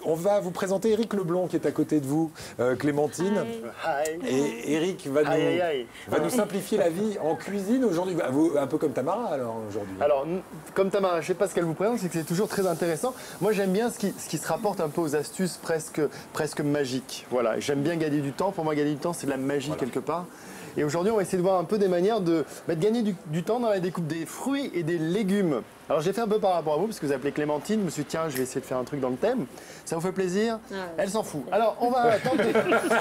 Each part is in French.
On va vous présenter Éric Leblond qui est à côté de vous, Clémentine. Hi. Et Éric va nous simplifier la vie en cuisine aujourd'hui. Un peu comme Tamara alors aujourd'hui. Alors, comme Tamara, je ne sais pas ce qu'elle vous présente, c'est que c'est toujours très intéressant. Moi, j'aime bien ce qui se rapporte un peu aux astuces presque magiques. Voilà, j'aime bien gagner du temps. Pour moi, gagner du temps, c'est de la magie quelque part. Et aujourd'hui, on va essayer de voir un peu des manières de gagner du temps dans la découpe des fruits et des légumes. Alors, j'ai fait un peu par rapport à vous, parce que vous appelez Clémentine. Je me suis dit, tiens, je vais essayer de faire un truc dans le thème. Ça vous fait plaisir? Elle s'en fout. Alors, on va tenter.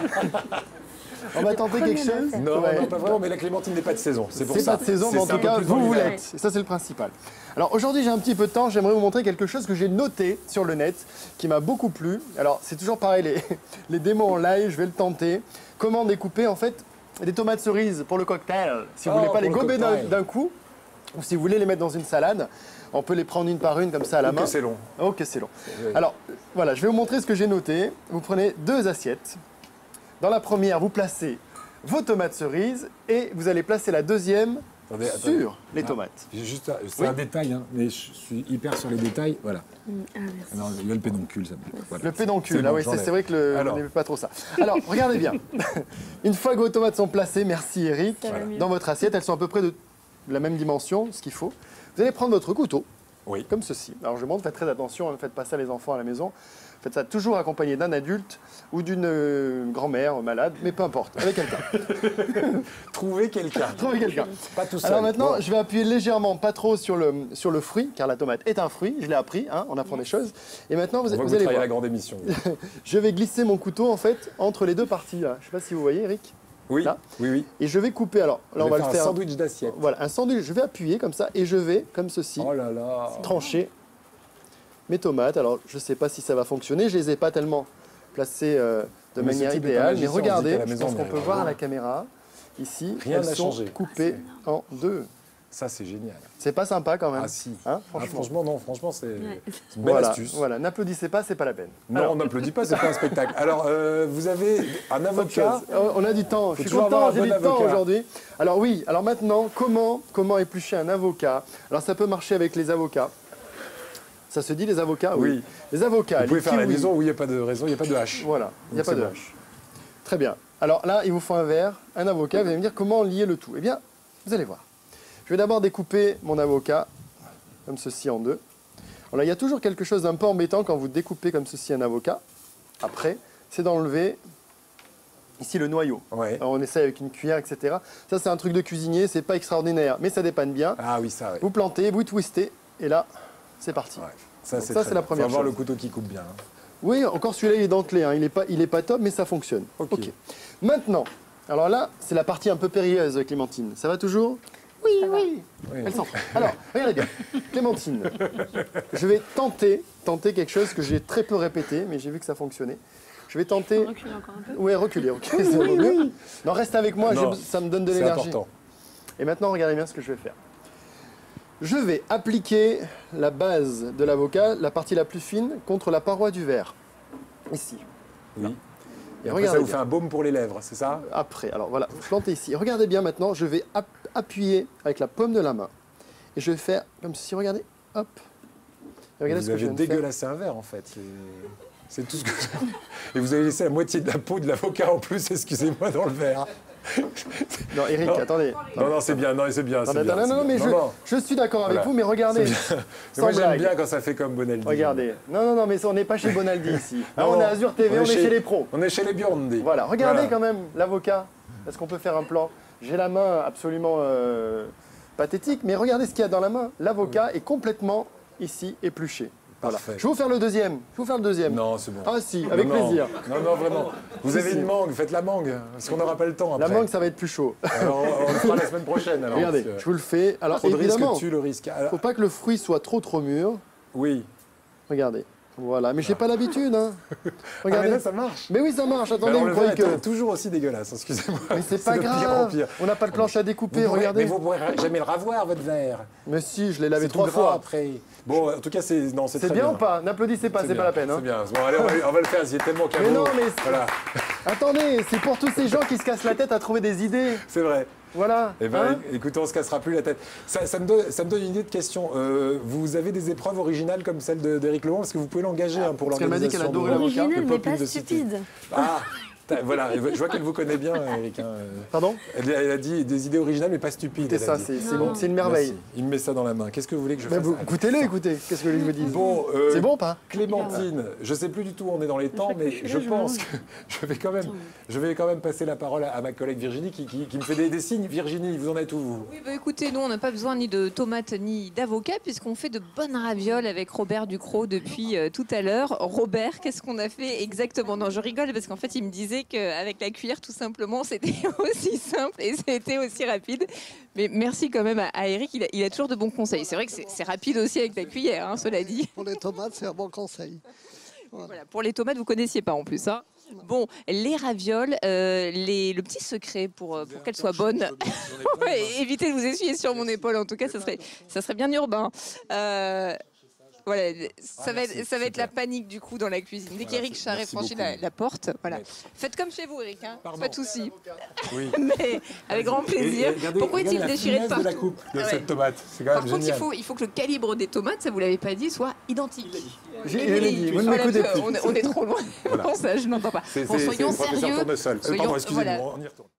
On va tenter quelque chose. Non, non, pas vraiment, mais la Clémentine n'est pas de saison. C'est pour ça. C'est pas de saison, mais en tout cas, vous l'êtes. Et ça, c'est le principal. Alors, aujourd'hui, j'ai un petit peu de temps. J'aimerais vous montrer quelque chose que j'ai noté sur le net, qui m'a beaucoup plu. Alors, c'est toujours pareil, les démos en live, je vais le tenter. Comment découper, en fait, des tomates cerises pour le cocktail. Si vous voulez pas les gober d'un coup, ou si vous voulez les mettre dans une salade, on peut les prendre une par une comme ça à la main. Ok, c'est long. Ok, c'est long. Alors, voilà, je vais vous montrer ce que j'ai noté. Vous prenez 2 assiettes. Dans la première, vous placez vos tomates cerises et vous allez placer la deuxième sur les tomates. C'est un détail, hein, mais je suis hyper sur les détails. Voilà. Alors, il y a le pédoncule, ça me plaît. Voilà. Le pédoncule, ah oui, c'est vrai que on n'aimait pas trop ça. Alors, regardez bien. Une fois que vos tomates sont placées, merci Eric, dans votre assiette, elles sont à peu près de la même dimension, ce qu'il faut. Vous allez prendre votre couteau, comme ceci. Alors, je montre, faites très attention, ne faites pas ça les enfants à la maison. Faites ça toujours accompagné d'un adulte ou d'une grand-mère malade, mais peu importe, avec quelqu'un. Trouvez quelqu'un. Trouvez quelqu'un. Pas tout seul. Alors maintenant, je vais appuyer légèrement, pas trop sur le fruit, car la tomate est un fruit, je l'ai appris, hein, on apprend des choses. Et maintenant, vous allez voir. La grande émission. Je vais glisser mon couteau, en fait, entre les deux parties. Là. Je ne sais pas si vous voyez, Eric. Oui, là. Oui. Et je vais couper, alors là, on va le faire. Un sandwich d'assiette. Voilà, un sandwich, je vais appuyer comme ça, et je vais, comme ceci, trancher mes tomates. Alors, je ne sais pas si ça va fonctionner. Je ne les ai pas tellement placées de manière idéale. Mais regardez, je pense qu'on peut voir à la caméra. Ici, elles sont coupées en 2. Ça, c'est génial. C'est pas sympa quand même. Ah si. Hein, franchement, non. Franchement, c'est une belle astuce. Voilà, n'applaudissez pas, c'est pas la peine. Non, on n'applaudit pas, c'est pas un spectacle. Alors, vous avez un avocat. On a du temps. Je suis content, j'ai du temps aujourd'hui. Alors oui, alors maintenant, comment éplucher un avocat? Alors ça peut marcher avec les avocats. Ça se dit les avocats? Oui. Les avocats. Vous pouvez faire la maison où il n'y a pas de raison, il n'y a pas de hache. Voilà, il n'y a pas de hache. Très bien. Alors là, il vous faut un verre, un avocat. Vous allez me dire comment lier le tout. Eh bien, vous allez voir. Je vais d'abord découper mon avocat, comme ceci, en 2. Alors là, il y a toujours quelque chose d'un peu embêtant quand vous découpez comme ceci un avocat. Après, c'est d'enlever ici le noyau. Alors on essaie avec une cuillère, etc. Ça, c'est un truc de cuisinier, c'est pas extraordinaire, mais ça dépanne bien. Ah oui, ça, oui. Vous plantez, vous twistez, et là, c'est parti. Ça, c'est la première chose. Faut avoir le couteau qui coupe bien. Hein. Oui, encore celui-là, il est dentelé. Hein. Il est pas top, mais ça fonctionne. Ok. Maintenant, alors là, c'est la partie un peu périlleuse, Clémentine. Ça va toujours? Oui. Elle s'en fout. Alors, regardez bien. Clémentine, je vais tenter quelque chose que j'ai très peu répété, mais j'ai vu que ça fonctionnait. Je vais tenter... Reculer encore un peu. Oui, reculer. Okay. Oui. Non, reste avec moi, ça me donne de l'énergie. Et maintenant, regardez bien ce que je vais faire. Je vais appliquer la base de l'avocat, la partie la plus fine, contre la paroi du verre. Ici. Oui. Et après, ça vous fait un baume pour les lèvres, c'est ça? Après, alors voilà, vous plantez ici. Regardez bien maintenant, je vais appuyer avec la paume de la main. Et je vais faire comme ceci, regardez, hop. Et regardez ce que je viens de faire. Vous avez dégueulassé un verre, en fait. C'est tout ce que... Et vous avez laissé la moitié de la peau de l'avocat en plus, excusez-moi, dans le verre. Non, Eric, attendez. Non, c'est bien, c'est bien. Non, mais je suis d'accord avec vous, mais regardez. Moi, j'aime bien quand ça fait comme Bonaldi. Regardez. Non, mais on n'est pas chez Bonaldi ici. Là, on est à Azure TV, on est chez les pros. On est chez les Biondi. Voilà, regardez quand même l'avocat. Est-ce qu'on peut faire un plan? J'ai la main absolument pathétique, mais regardez ce qu'il y a dans la main. L'avocat est complètement ici épluché. Voilà. Je vais vous faire le deuxième. Non, c'est bon. Ah si, avec plaisir. Non, vraiment. Vous avez une mangue, faites la mangue, parce qu'on n'aura pas le temps après. La mangue, ça va être plus chaud. Alors, on le fera la semaine prochaine. Alors, regardez, je vous le fais. Alors, évidemment, il ne faut pas que le fruit soit trop mûr. Oui. Regardez. Voilà, mais j'ai pas l'habitude. Hein. Regardez. Ah, mais là, ça marche. Mais oui, ça marche. Attendez, vous croyez que... toujours aussi dégueulasse, excusez-moi. Mais c'est pas grave. On n'a pas de planche à découper, regardez. Mais vous ne pourrez jamais le ravoir, votre verre. Mais si, je l'ai lavé 3 fois. Après. Bon, en tout cas, c'est très bien. Ou pas? N'applaudissez pas, c'est pas la peine. C'est bien. Bon, allez, on va le faire, c'est tellement cadeau. Mais non, mais... Voilà. Attendez, c'est pour tous ces gens qui se cassent la tête à trouver des idées. C'est vrai. Voilà. Eh ben, écoutez, on se cassera plus la tête. Ça me donne une idée de question. Vous avez des épreuves originales comme celle d'Éric Lebon, parce que vous pouvez l'engager pour l'organisation. Elle m'a dit qu'elle adorait l'avocat. Original, mais pas stupide. Ah, voilà, je vois qu'elle vous connaît bien, Eric. Pardon? Elle a dit des idées originales, mais pas stupides. C'est ça, c'est bon, c'est une merveille. Merci. Il me met ça dans la main. Qu'est-ce que vous voulez que je fasse? Goûtez-le, écoutez. Qu'est-ce que vous voulez que je vous dise? Bon, c'est bon ou pas? Clémentine, je ne sais plus du tout où on est dans les temps, mais je pense que je vais quand même passer la parole à ma collègue Virginie qui me fait des signes. Virginie, vous en êtes où, vous? Oui, écoutez, nous, on n'a pas besoin ni de tomates ni d'avocats, puisqu'on fait de bonnes ravioles avec Robert Ducrot depuis tout à l'heure. Robert, qu'est-ce qu'on a fait exactement? Non, je rigole, parce qu'en fait, il me disait qu'avec la cuillère, tout simplement, c'était aussi simple et c'était aussi rapide. Mais merci quand même à Eric, il a toujours de bons conseils. C'est vrai que c'est rapide aussi avec la cuillère, hein, cela dit. Pour les tomates, c'est un bon conseil. Voilà, pour les tomates, vous connaissiez pas en plus. Hein. Bon, les ravioles, le petit secret pour qu'elles soient bonnes. Ouais, évitez de vous essuyer sur mon épaule, en tout cas, ça serait bien urbain. Voilà, ça va être la panique du coup dans la cuisine. Dès qu'Éric Charret franchit la porte, voilà. Faites comme chez vous, Eric, hein. Pas de souci. Oui. Mais avec grand plaisir. Pourquoi est-il déchiré de partout? De la coupe de cette tomate. C'est quand même Par génial. contre, il faut que le calibre des tomates, ça vous l'avez pas dit, soit identique. J'ai dit, vous ne m'écoutez plus. On est trop loin. Voilà. Pour ça, je n'entends pas. Soyons sérieux. Pardon, excusez-moi, on y retourne.